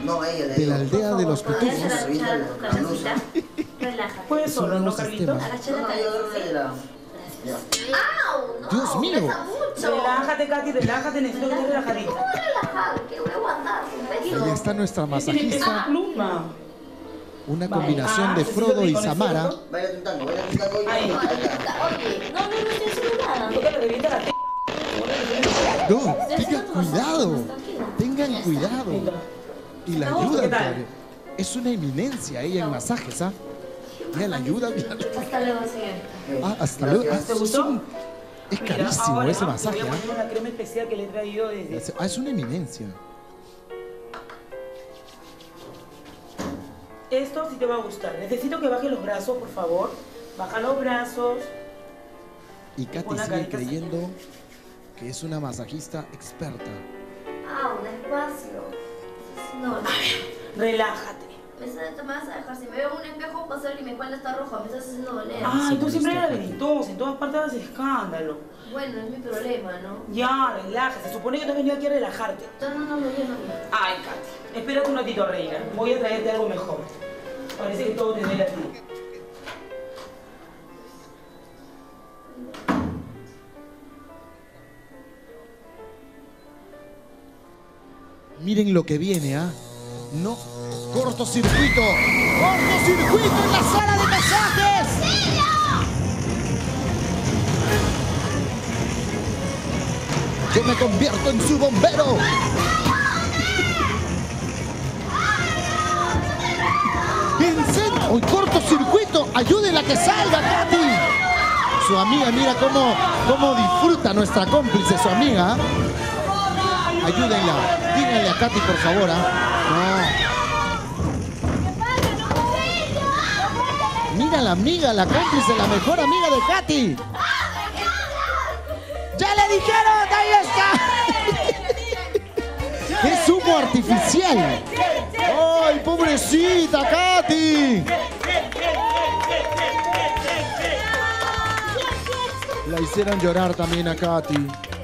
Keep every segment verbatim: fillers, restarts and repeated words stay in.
de la aldea de los pitufos. ¿Puedes solo, no, Carlitos? Dios mío. Relájate, Katy, relájate, necesito que estés relajadita. ¿Cómo relajar? ¿Qué voy a aguantar? Ahí está nuestra masajista. Pluma. Una combinación de Frodo y Samara. Baila un tango, baila un tango. Oye, no, no, no estoy haciendo nada. Porque te revienta la t. No, tengan cuidado. Tengan cuidado. Y la ayudan, claro. Es una eminencia ella en masajes, ¿ah? Ella la ayuda. Hasta luego, señor. Ah, hasta luego. Ah, ¿Te gustó? es carísimo ese masaje, Voy a ¿ah? poner una crema especial que le he traído desde... Ah, es una eminencia. Esto sí te va a gustar. Necesito que bajes los brazos, por favor. Baja los brazos. Y Katy sigue creyendo que es una masajista experta. Ah, despacio. No, no. Relájate. Me vas a dejar, si me veo en un espejo, va a ser que mi espalda está roja, me estás haciendo doler. Ay, tú siempre eres ventosa, en todas partes haces escándalo. Bueno, es mi problema, ¿no? Ya, relájate. Se supone que tú has venido aquí a relajarte. No, no, no, no, yo no. Ay, Katy, espérate un ratito, reina. Voy a traerte algo mejor. Parece que todo te duele a ti. Miren lo que viene, ¿ah? No, cortocircuito. ¡Cortocircuito en la sala de masajes! Yo me convierto en su bombero. ¿En serio? ¡Oh, cortocircuito! ¡Ayúdenla a que salga, Katy! Su amiga, mira cómo, cómo disfruta nuestra cómplice, su amiga. Ayúdenla. Díganle a Katy, por favor. ¿eh? No. Mira la amiga, la cómplice, la mejor amiga de Katy. ¡Ya le dijeron! ¡Ahí está! ¡Es humo artificial! ¡Ay, pobrecita Katy! La hicieron llorar también a Katy.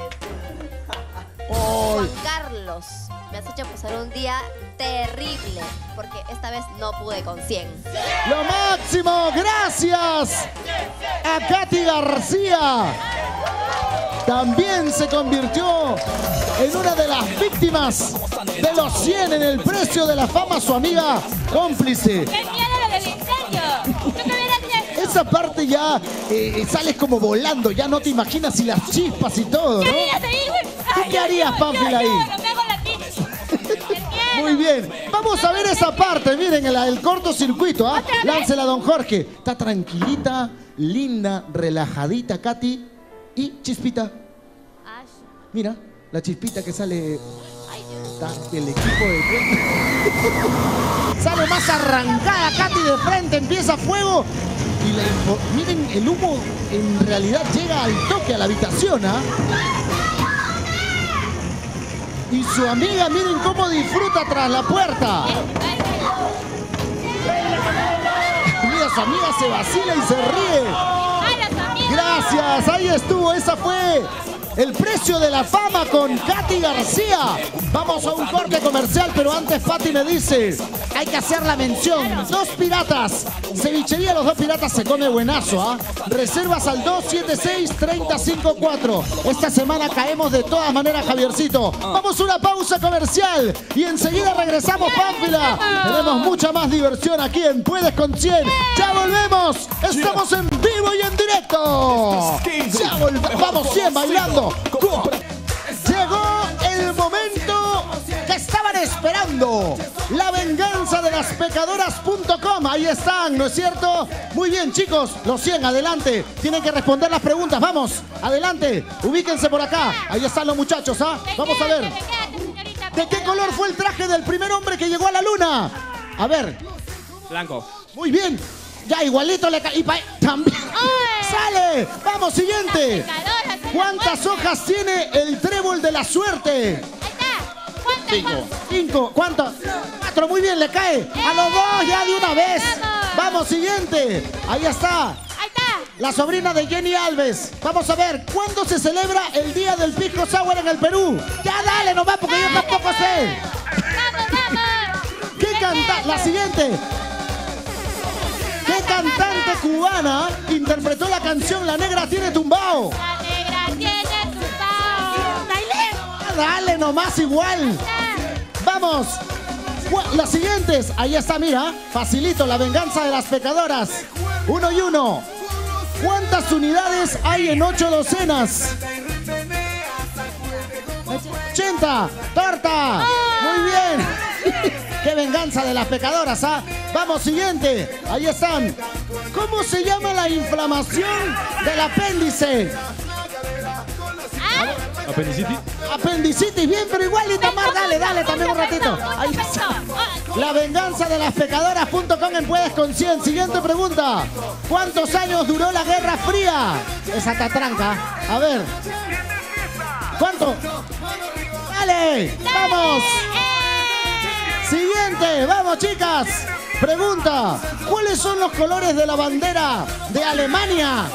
Juan Carlos, me has hecho pasar un día terrible, porque esta vez no pude con cien. ¡Lo máximo! ¡Gracias a Katy García! También se convirtió en una de las víctimas de los cien en el precio de la fama, su amiga cómplice. ¡Qué miedo lo del incendio! ¡Tú te hubieras hecho! Esa parte ya eh, sales como volando, ya no te imaginas si las chispas y todo, ¿no? ¿Qué harías ahí, güey? ¿Tú qué harías, Pánfila, ahí? Yo, me hago la pinche. Muy bien, vamos a ver esa parte, miren, el, el cortocircuito, ¿ah? ¿eh? Láncela, don Jorge. Está tranquilita, linda, relajadita, Katy. Y Chispita. Mira, la Chispita que sale... Está el equipo de... Sale más arrancada, Katy de frente, empieza fuego. Y la info... miren, el humo en realidad llega al toque a la habitación, ¿ah? ¿eh? Y su amiga, miren cómo disfruta tras la puerta. Mira, su amiga se vacila y se ríe. Gracias, ahí estuvo, esa fue el precio de la fama con Katy García. Vamos a un corte comercial, pero antes Pati me dice, hay que hacer la mención. Dos Piratas, cevichería Los Dos Piratas se come buenazo, ¿ah? ¿eh? Reservas al dos siete seis, tres cero cinco cuatro. Esta semana caemos de todas maneras, Javiercito. Vamos a una pausa comercial y enseguida regresamos, Pánfila. Tenemos mucha más diversión aquí en Puedes con cien. ¡Ya volvemos! ¡Estamos en vivo y en directo! ¡Ya volvemos! ¡Vamos cien bailando! Llegó el momento que estaban esperando. La venganza de las pecadoras punto com. Ahí están, ¿no es cierto? Muy bien, chicos. Los cien, adelante. Tienen que responder las preguntas. Vamos, adelante. Ubíquense por acá. Ahí están los muchachos, ¿ah? Vamos a ver. ¿De qué color fue el traje del primer hombre que llegó a la luna? A ver. Blanco. Muy bien. Ya igualito le cae. También. ¡Sale! Vamos, siguiente. ¿Cuántas hojas tiene el trébol de la suerte? Cinco. Cinco. ¿Cuántas? Cuatro. Muy bien, le cae. A los dos ya de una vez. Vamos, siguiente. Ahí está. Ahí está. La sobrina de Jenny Alves. Vamos a ver, ¿cuándo se celebra el día del pisco sour en el Perú? Ya dale nomás, porque yo tampoco sé. Vamos, vamos. cantante? La siguiente. ¿Qué cantante cubana interpretó la canción La Negra Tiene Tumbao? La negra tiene tumbao. Dale. Dale nomás igual. Vamos. Las siguientes. Ahí está, mira. Facilito. La venganza de las pecadoras. Uno y uno. ¿Cuántas unidades hay en ocho docenas? ochenta. Torta. Muy bien. ¡Qué venganza de las pecadoras! ¿Ah? Vamos, siguiente. Ahí están. ¿Cómo se llama la inflamación del apéndice? ¿Apendicitis? Apendicitis, bien, pero igual, Itamar, dale, dale, también un ratito. Ahí está. La venganza de las pecadoras punto com en Puedes con cien. Siguiente pregunta. ¿Cuántos años duró la Guerra Fría? Esa catranca. A ver. ¿Cuánto? ¡Dale! ¡Vamos! Siguiente, vamos chicas. Pregunta, ¿cuáles son los colores de la bandera de Alemania?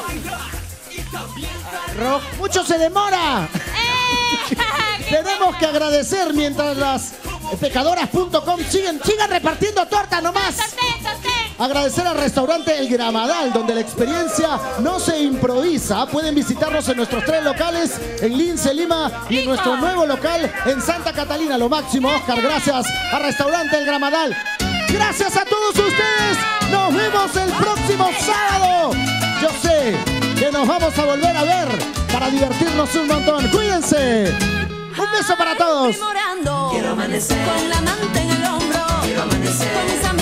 Rojo. Mucho se demora. Tenemos que agradecer mientras las pecadoras punto com siguen, sigan repartiendo torta nomás. Agradecer al restaurante El Gramadal, donde la experiencia no se improvisa. Pueden visitarnos en nuestros tres locales, en Lince, Lima, y en nuestro nuevo local en Santa Catalina. Lo máximo, Oscar, gracias al restaurante El Gramadal. Gracias a todos ustedes. Nos vemos el próximo sábado. Yo sé que nos vamos a volver a ver para divertirnos un montón. Cuídense. Un beso para todos. Quiero amanecer con la manta en el hombro. Quiero amanecer con esa